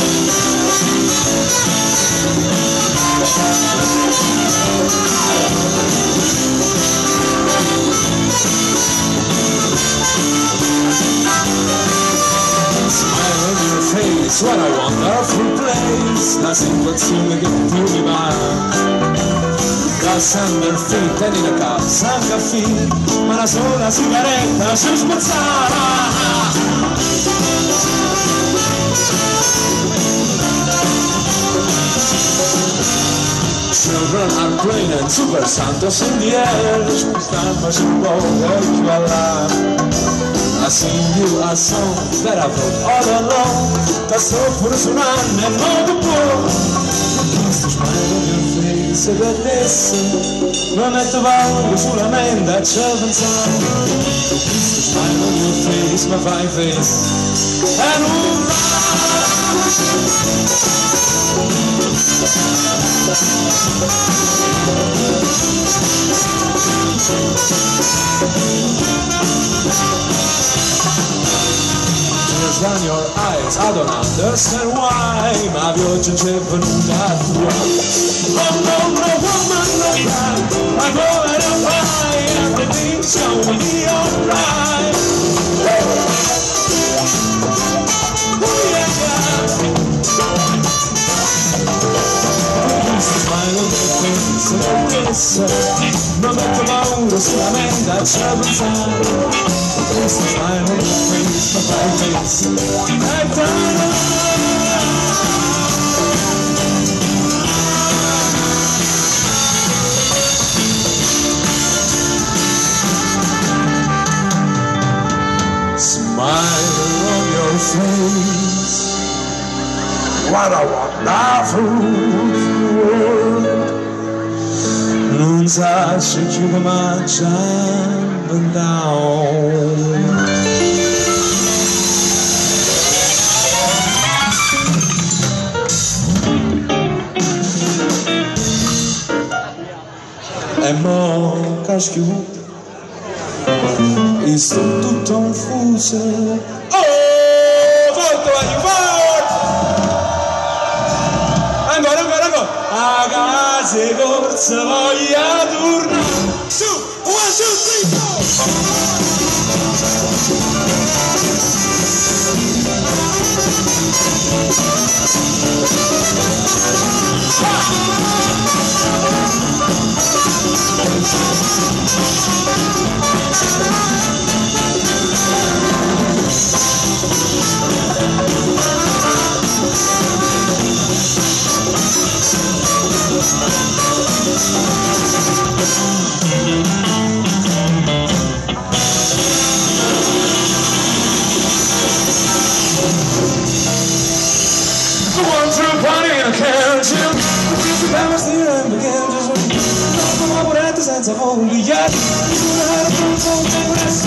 It's what a wonderful place, la situazione che tu mi va. Casa perfetta in una casa caffè, ma una sola sigaretta ci spazzava. Children are playing and Super Santos in the air, stanno un po' vecchio all'aria. I sing you a song that I wrote all alone, da sto pure suonando e non ti può. Questo smile on your face è bellissimo, mi metto paura sulla mente a pensare. Questo smile on your face mi fai face e non va. Tears down your eyes, I don't understand why, ma pioggia c'è venuta tua. Oh no, no woman, no cry, I'm going to cry, everything's gonna be alright. Oh yeah, yeah. Smile on your face, non metto paura sulla mente a pensare. Questo smile on your face, ma fai face e smile on your face, what a wonderful world. Non sa se ci comincia down. E mo caschiù e sto tutto confuso. Oh, volto agli volto. Ancora a casa corsa voglia tornare. Su, 1, 2, 3, senza voglia di giurare con il resto.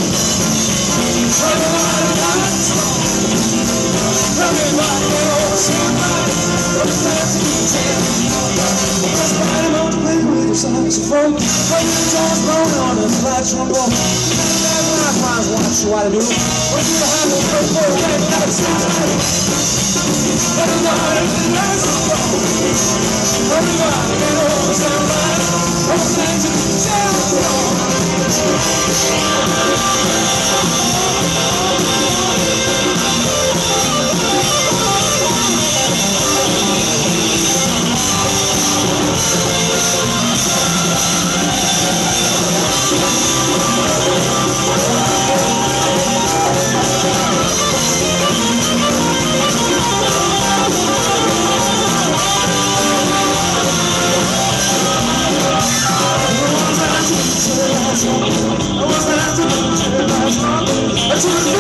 Saxophone, but you just blown on a flat trombone. Never mind what I do. What you have to pay for it, that's it. But it's not in the last song. Everybody knows somebody. I'm saying to the telephone. I was